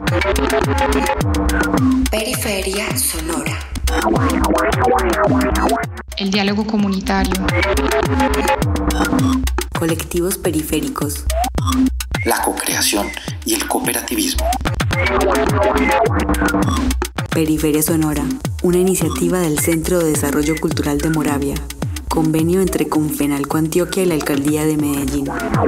Periferia sonora. El diálogo comunitario. Colectivos periféricos. La co-creación y el cooperativismo. Periferia Sonora, una iniciativa del Centro de Desarrollo Cultural de Moravia. Convenio entre Confenalco Antioquia y la Alcaldía de Medellín.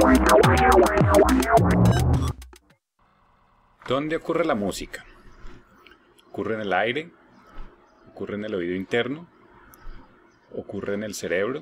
¿Dónde ocurre la música? ¿Ocurre en el aire? ¿Ocurre en el oído interno? ¿Ocurre en el cerebro?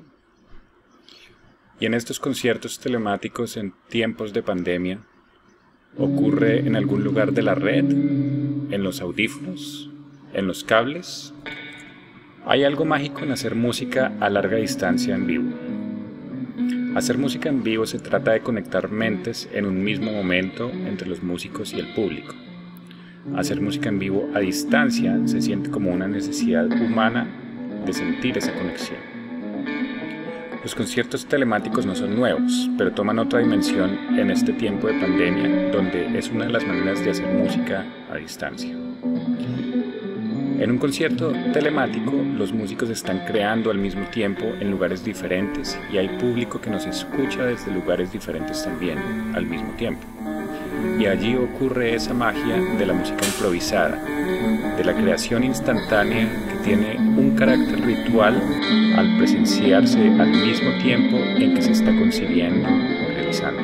Y en estos conciertos telemáticos en tiempos de pandemia, ¿ocurre en algún lugar de la red? ¿En los audífonos? ¿En los cables? Hay algo mágico en hacer música a larga distancia en vivo. Hacer música en vivo se trata de conectar mentes en un mismo momento entre los músicos y el público. Hacer música en vivo a distancia se siente como una necesidad humana de sentir esa conexión. Los conciertos telemáticos no son nuevos, pero toman otra dimensión en este tiempo de pandemia, donde es una de las maneras de hacer música a distancia. En un concierto telemático, los músicos están creando al mismo tiempo en lugares diferentes y hay público que nos escucha desde lugares diferentes también al mismo tiempo. Y allí ocurre esa magia de la música improvisada, de la creación instantánea que tiene un carácter ritual al presenciarse al mismo tiempo en que se está concibiendo o realizando.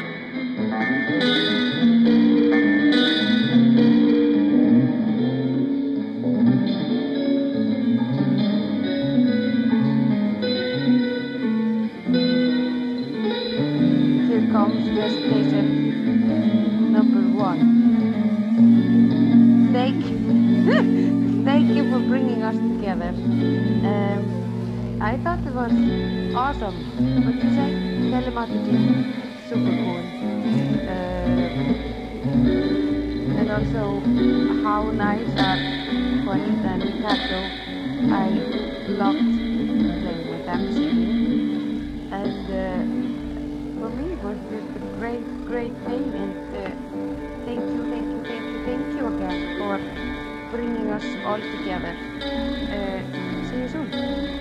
Thank you for bringing us together. I thought it was awesome. What did you say? Telemarketing, super cool. And also how nice are Juanita and Ricardo. I loved playing with them singing. And for me it was just a great thing. And thank you again for bringing us all together. See you soon.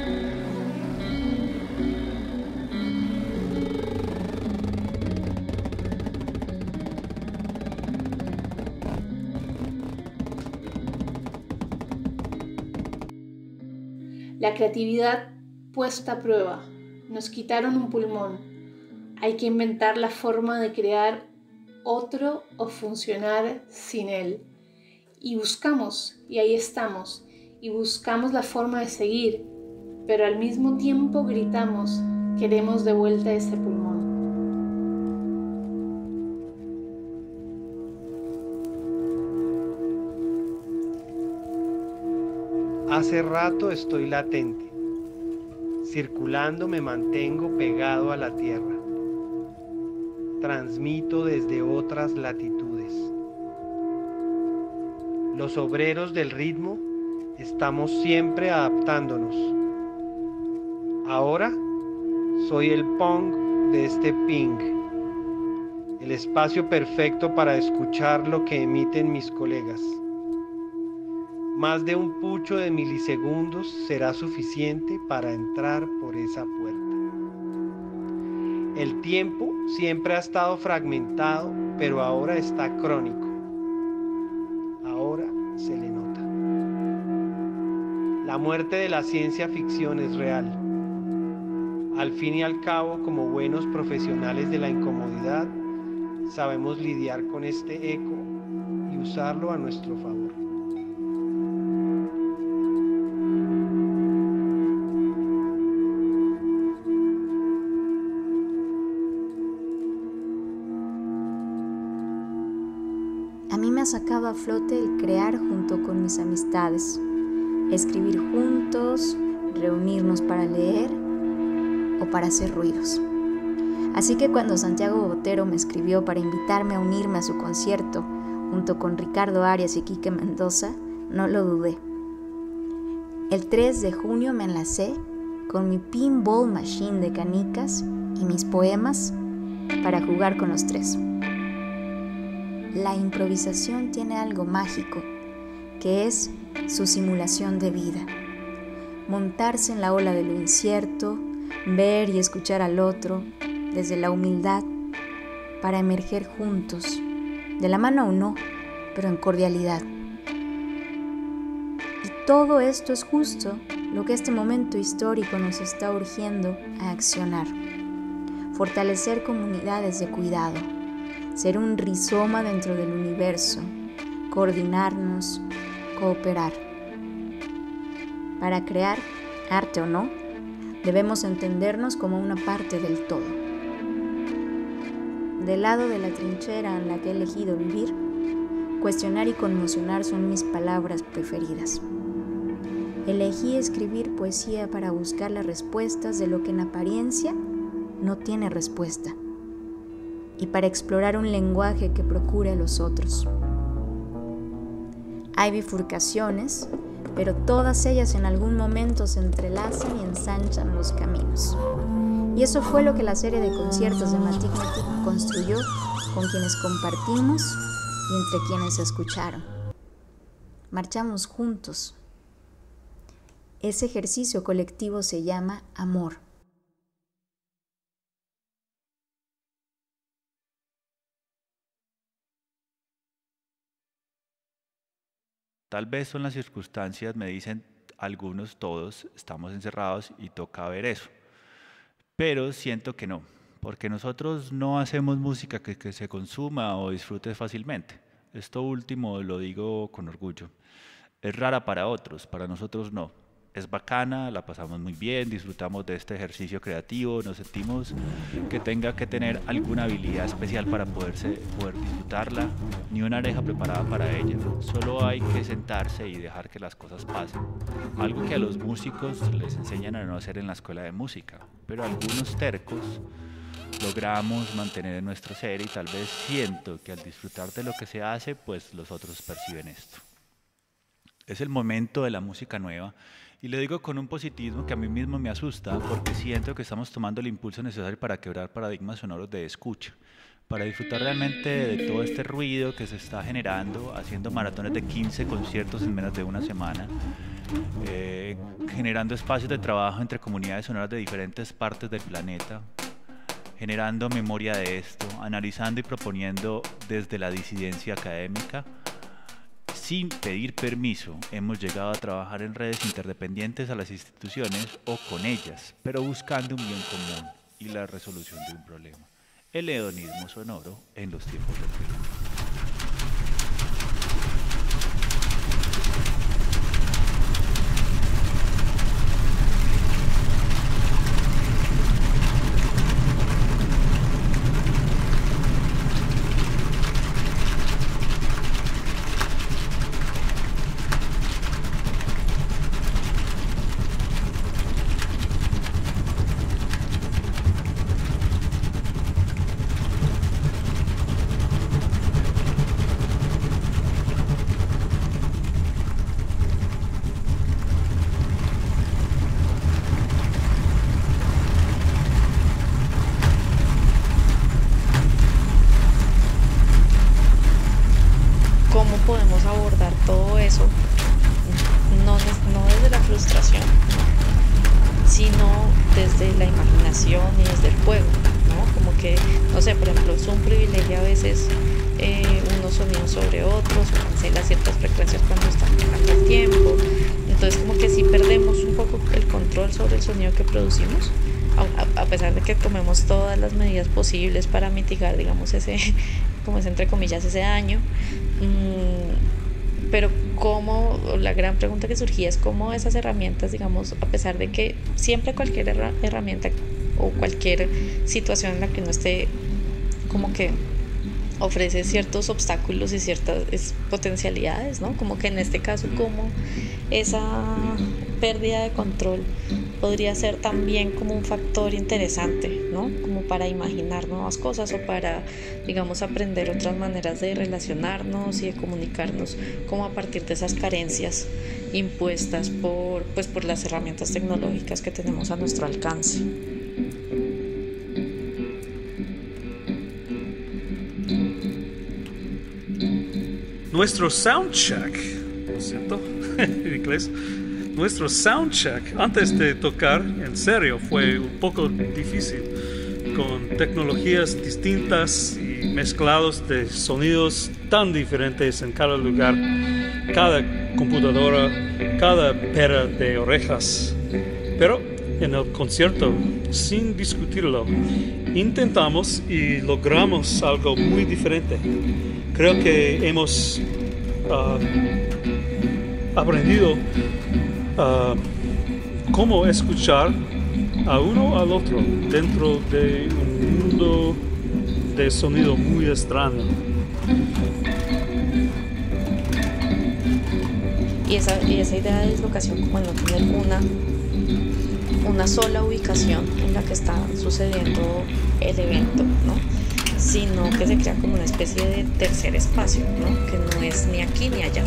La creatividad puesta a prueba. Nos quitaron un pulmón. Hay que inventar la forma de crear otro o funcionar sin él. Y buscamos, y ahí estamos, y buscamos la forma de seguir, pero al mismo tiempo gritamos, queremos de vuelta ese pulmón. Hace rato estoy latente, circulando me mantengo pegado a la tierra, transmito desde otras latitudes. Los obreros del ritmo estamos siempre adaptándonos. Ahora soy el pong de este ping, el espacio perfecto para escuchar lo que emiten mis colegas. Más de un pucho de milisegundos será suficiente para entrar por esa puerta. El tiempo siempre ha estado fragmentado, pero ahora está crónico. Ahora se le nota. La muerte de la ciencia ficción es real. Al fin y al cabo, como buenos profesionales de la incomodidad, sabemos lidiar con este eco y usarlo a nuestro favor. A mí me ha sacado a flote el crear junto con mis amistades, escribir juntos, reunirnos para leer o para hacer ruidos. Así que cuando Santiago Botero me escribió para invitarme a unirme a su concierto junto con Ricardo Arias y Quique Mendoza, no lo dudé. El 3 de junio me enlacé con mi pinball machine de canicas y mis poemas para jugar con los tres. la improvisación tiene algo mágico, que es su simulación de vida. Montarse en la ola de lo incierto, ver y escuchar al otro desde la humildad para emerger juntos, de la mano o no, pero en cordialidad. Y todo esto es justo lo que este momento histórico nos está urgiendo a accionar. Fortalecer comunidades de cuidado, ser un rizoma dentro del universo, coordinarnos, cooperar. Para crear, arte o no, debemos entendernos como una parte del todo. Del lado de la trinchera en la que he elegido vivir, cuestionar y conmocionar son mis palabras preferidas. Elegí escribir poesía para buscar las respuestas de lo que en apariencia no tiene respuesta, y para explorar un lenguaje que procure a los otros. Hay bifurcaciones, pero todas ellas en algún momento se entrelazan y ensanchan los caminos. Y eso fue lo que la serie de conciertos de Matic Metic construyó con quienes compartimos y entre quienes escucharon. Marchamos juntos. Ese ejercicio colectivo se llama amor. Tal vez son las circunstancias, me dicen algunos, todos estamos encerrados y toca ver eso. Pero siento que no, porque nosotros no hacemos música que se consuma o disfrute fácilmente. Esto último lo digo con orgullo. Es rara para otros, para nosotros no. Es bacana, la pasamos muy bien, disfrutamos de este ejercicio creativo, nos sentimos que tenga que tener alguna habilidad especial para poder disfrutarla, ni una oreja preparada para ella. Solo hay que sentarse y dejar que las cosas pasen. Algo que a los músicos les enseñan a no hacer en la escuela de música, pero algunos tercos logramos mantener en nuestro ser y tal vez siento que al disfrutar de lo que se hace, pues los otros perciben esto. Es el momento de la música nueva. Y lo digo con un positivismo que a mí mismo me asusta porque siento que estamos tomando el impulso necesario para quebrar paradigmas sonoros de escucha, para disfrutar realmente de todo este ruido que se está generando, haciendo maratones de 15 conciertos en menos de una semana, generando espacios de trabajo entre comunidades sonoras de diferentes partes del planeta, generando memoria de esto, analizando y proponiendo desde la disidencia académica. Sin pedir permiso, hemos llegado a trabajar en redes interdependientes a las instituciones o con ellas, pero buscando un bien común y la resolución de un problema. El hedonismo sonoro en los tiempos del verano. Podemos abordar todo eso no desde la frustración, sino desde la imaginación y desde el juego, ¿no? Como que, no sé, por ejemplo, Zoom privilegia a veces unos sonidos sobre otros, o cancela ciertas frecuencias cuando están llegando el tiempo. Entonces como que si perdemos un poco el control sobre el sonido que producimos, a pesar de que tomemos todas las medidas posibles para mitigar, digamos, ese, como es entre comillas, ese daño. Pero la gran pregunta que surgía es cómo esas herramientas, digamos, a pesar de que siempre cualquier herramienta o cualquier situación en la que uno esté, como que ofrece ciertos obstáculos y ciertas potencialidades, ¿no? Como que en este caso, como esa pérdida de control podría ser también como un factor interesante, ¿no? Como para imaginar nuevas cosas o para, digamos, aprender otras maneras de relacionarnos y de comunicarnos, como a partir de esas carencias impuestas por las herramientas tecnológicas que tenemos a nuestro alcance. nuestro soundcheck, ¿lo siento? En inglés. Nuestro soundcheck antes de tocar, en serio, fue un poco difícil, con tecnologías distintas y mezclados de sonidos tan diferentes en cada lugar, cada computadora, cada pera de orejas. Pero en el concierto, sin discutirlo, intentamos y logramos algo muy diferente. Creo que hemos aprendido cómo escuchar a uno al otro dentro de un mundo de sonido muy extraño. Y esa idea de dislocación, como no tener una sola ubicación en la que está sucediendo el evento, ¿no? Sino que se crea como una especie de tercer espacio, ¿no? Que no es ni aquí ni allá.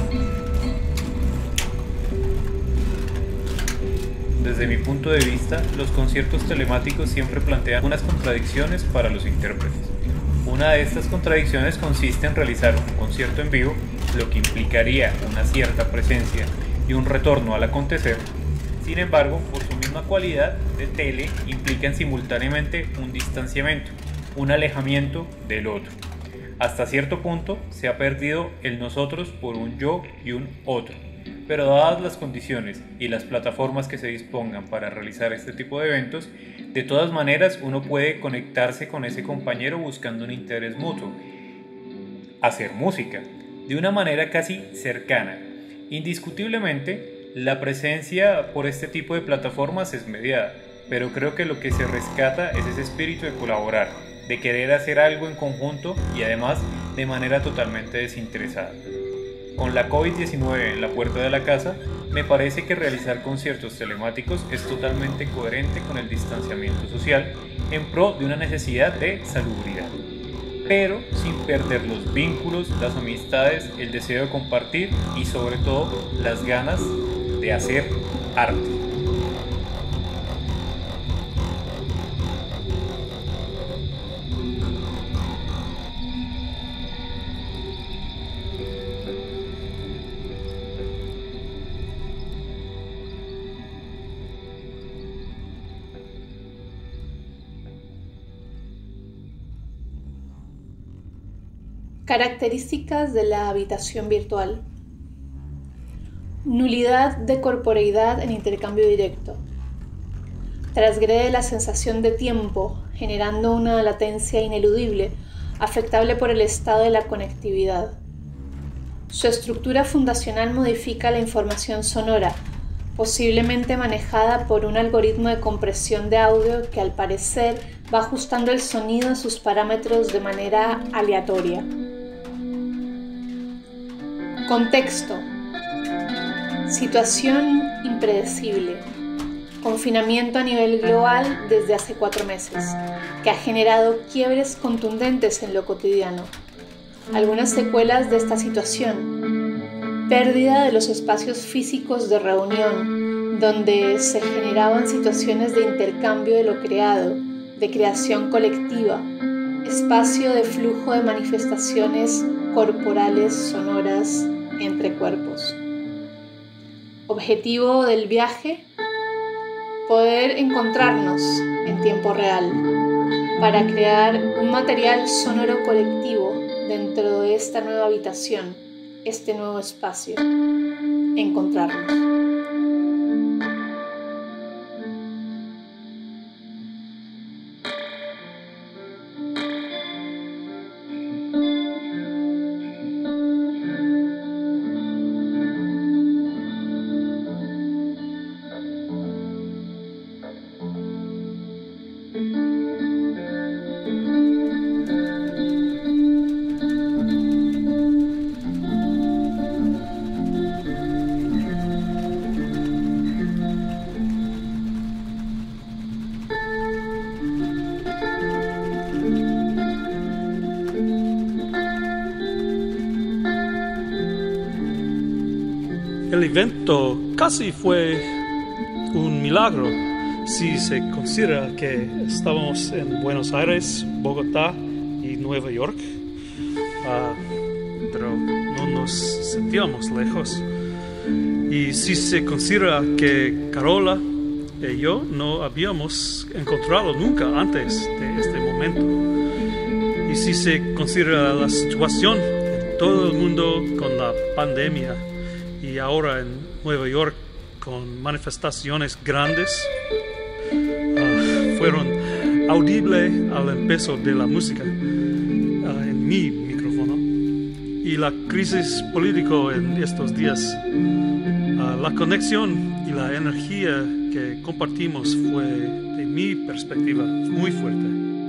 Desde mi punto de vista, los conciertos telemáticos siempre plantean unas contradicciones para los intérpretes. Una de estas contradicciones consiste en realizar un concierto en vivo, lo que implicaría una cierta presencia y un retorno al acontecer. Sin embargo, por su misma cualidad de tele, implican simultáneamente un distanciamiento, un alejamiento del otro. Hasta cierto punto se ha perdido el nosotros por un yo y un otro. Pero dadas las condiciones y las plataformas que se dispongan para realizar este tipo de eventos, de todas maneras uno puede conectarse con ese compañero buscando un interés mutuo, hacer música, de una manera casi cercana. Indiscutiblemente, la presencia por este tipo de plataformas es mediada, pero creo que lo que se rescata es ese espíritu de colaborar, de querer hacer algo en conjunto y además de manera totalmente desinteresada. Con la COVID-19 en la puerta de la casa, me parece que realizar conciertos telemáticos es totalmente coherente con el distanciamiento social en pro de una necesidad de salubridad, pero sin perder los vínculos, las amistades, el deseo de compartir y sobre todo las ganas de hacer arte. Características de la habitación virtual. Nulidad de corporeidad en intercambio directo. Transgrede la sensación de tiempo, generando una latencia ineludible, afectable por el estado de la conectividad. Su estructura fundacional modifica la información sonora, posiblemente manejada por un algoritmo de compresión de audio que al parecer va ajustando el sonido a sus parámetros de manera aleatoria. Contexto. Situación impredecible. Confinamiento a nivel global desde hace 4 meses, que ha generado quiebres contundentes en lo cotidiano. Algunas secuelas de esta situación. Pérdida de los espacios físicos de reunión, donde se generaban situaciones de intercambio de lo creado, de creación colectiva, espacio de flujo de manifestaciones corporales sonoras entre cuerpos. Objetivo del viaje: poder encontrarnos en tiempo real para crear un material sonoro colectivo dentro de esta nueva habitación, este nuevo espacio. Encontrarnos. El evento casi fue un milagro si se considera que estábamos en Buenos Aires, Bogotá y Nueva York. Pero no nos sentíamos lejos. Y si se considera que Carola y yo no habíamos encontrado nunca antes de este momento, y si se considera la situación de todo el mundo con la pandemia y ahora en Nueva York con manifestaciones grandes, fueron audibles al empezar de la música en mi micrófono, y la crisis política en estos días, la conexión y la energía que compartimos fue, de mi perspectiva, muy fuerte.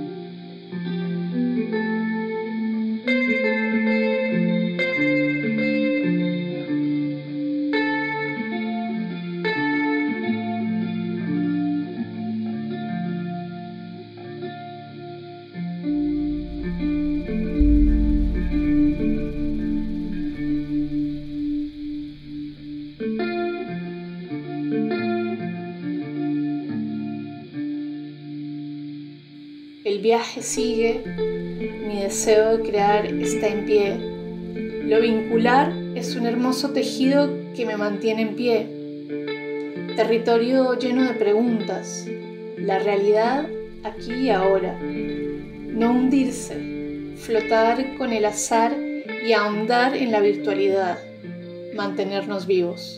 El viaje sigue, mi deseo de crear está en pie. Lo vincular es un hermoso tejido que me mantiene en pie. Territorio lleno de preguntas, la realidad aquí y ahora. No hundirse, flotar con el azar y ahondar en la virtualidad, mantenernos vivos.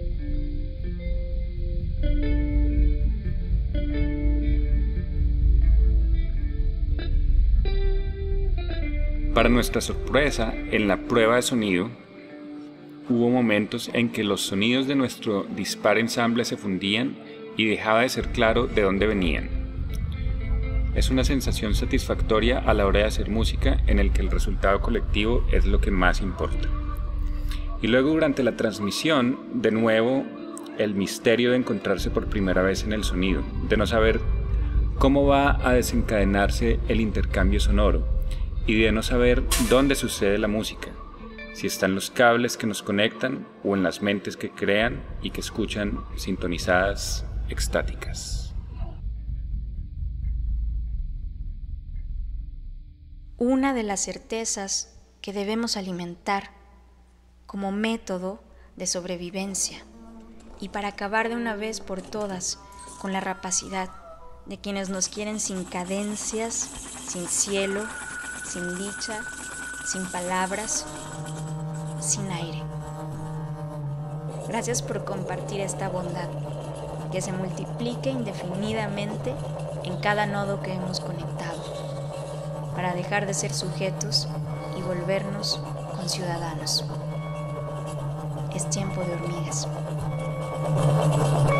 Para nuestra sorpresa, en la prueba de sonido, hubo momentos en que los sonidos de nuestro dispar ensamble se fundían y dejaba de ser claro de dónde venían. Es una sensación satisfactoria a la hora de hacer música en el que el resultado colectivo es lo que más importa. Y luego durante la transmisión, de nuevo, el misterio de encontrarse por primera vez en el sonido, de no saber cómo va a desencadenarse el intercambio sonoro, y de no saber dónde sucede la música, si están los cables que nos conectan o en las mentes que crean y que escuchan sintonizadas extáticas. Una de las certezas que debemos alimentar como método de sobrevivencia y para acabar de una vez por todas con la rapacidad de quienes nos quieren sin cadencias, sin cielo, sin dicha, sin palabras, sin aire. Gracias por compartir esta bondad, que se multiplique indefinidamente en cada nodo que hemos conectado, para dejar de ser sujetos y volvernos conciudadanos. Es tiempo de hormigas.